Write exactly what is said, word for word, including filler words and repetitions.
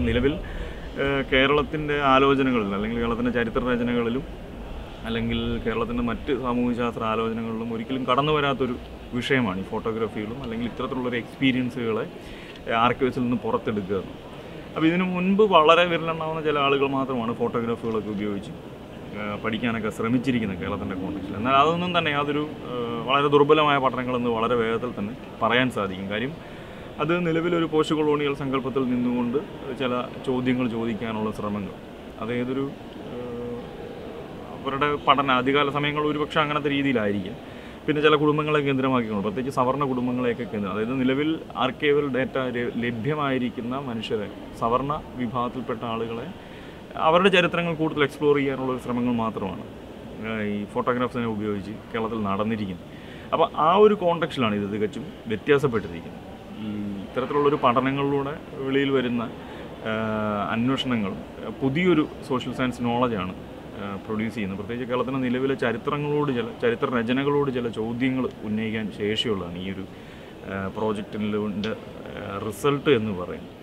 നിലവിൽ കേരളത്തിൻ്റെ ആലോചനകളിൽ അല്ലെങ്കിൽ കേരളത്തിൻ്റെ ചരിത്ര രചനകളിലും അല്ലെങ്കിൽ കേരളത്തിൻ്റെ മറ്റ് സാമൂഹ്യശാസ്ത്ര ആലോചനകളിലും ഒരിക്കലും കടന്നു വരാത്തൊരു വിഷയമാണ് ഈ ഫോട്ടോഗ്രാഫികളും അല്ലെങ്കിൽ ഇത്തരത്തിലുള്ളൊരു എക്സ്പീരിയൻസുകളെ ആർക്കൈവ്സിൽ നിന്ന് പുറത്തെടുക്കുക. അപ്പോൾ ഇതിനു മുൻപ് വളരെ വിരലെണ്ണാവുന്ന ചില ആളുകൾ മാത്രമാണ് ഫോട്ടോഗ്രാഫുകളൊക്കെ ഉപയോഗിച്ച് പഠിക്കാനൊക്കെ ശ്രമിച്ചിരിക്കുന്നത് കേരളത്തിൻ്റെ കോൺടെക്സ്റ്റിൽ. എന്നാൽ അതൊന്നും തന്നെ യാതൊരു വളരെ ദുർബലമായ പഠനങ്ങളെന്ന് വളരെ വേഗത്തിൽ തന്നെ പറയാൻ സാധിക്കും. കാര്യം അത് നിലവിലൊരു പോസ്റ്റ് കൊളോണിയൽ സങ്കല്പത്തിൽ നിന്നുകൊണ്ട് ചില ചോദ്യങ്ങൾ ചോദിക്കാനുള്ള ശ്രമങ്ങൾ, അതേതൊരു അവരുടെ പഠന അധികാല സമയങ്ങൾ ഒരുപക്ഷെ അങ്ങനത്തെ രീതിയിലായിരിക്കും. പിന്നെ ചില കുടുംബങ്ങളെ കേന്ദ്രമാക്കിക്കൊണ്ട്, പ്രത്യേകിച്ച് സവർണ്ണ കുടുംബങ്ങളെയൊക്കെ കേന്ദ്രം, അതായത് നിലവിൽ ആർക്കൈവൽ ഡേറ്റ ലഭ്യമായിരിക്കുന്ന മനുഷ്യരെ, സവർണ്ണ വിഭാഗത്തിൽപ്പെട്ട ആളുകളെ അവരുടെ ചരിത്രങ്ങൾ കൂടുതൽ എക്സ്പ്ലോർ ചെയ്യാനുള്ള ശ്രമങ്ങൾ മാത്രമാണ് ഈ ഫോട്ടോഗ്രാഫ്സിനെ ഉപയോഗിച്ച് കേരളത്തിൽ നടന്നിരിക്കുന്നത്. അപ്പോൾ ആ ഒരു കോണ്ടെക്സ്റ്റിലാണ് ഇത് തികച്ചും വ്യത്യാസപ്പെട്ടിരിക്കുന്നത്. ഈ ഇത്തരത്തിലുള്ളൊരു പഠനങ്ങളിലൂടെ വെളിയിൽ വരുന്ന അന്വേഷണങ്ങൾ പുതിയൊരു സോഷ്യൽ സയൻസ് നോളജാണ് പ്രൊഡ്യൂസ് ചെയ്യുന്നത്. പ്രത്യേകിച്ച് കേരളത്തിൻ്റെ നിലവിലെ ചരിത്രങ്ങളോട് ചില ചരിത്ര രചനകളോട് ചില ചോദ്യങ്ങൾ ഉന്നയിക്കാൻ ശേഷിയുള്ളതാണ് ഈ ഒരു പ്രോജക്റ്റിൻ്റെ റിസൾട്ട് എന്ന് പറയുന്നത്.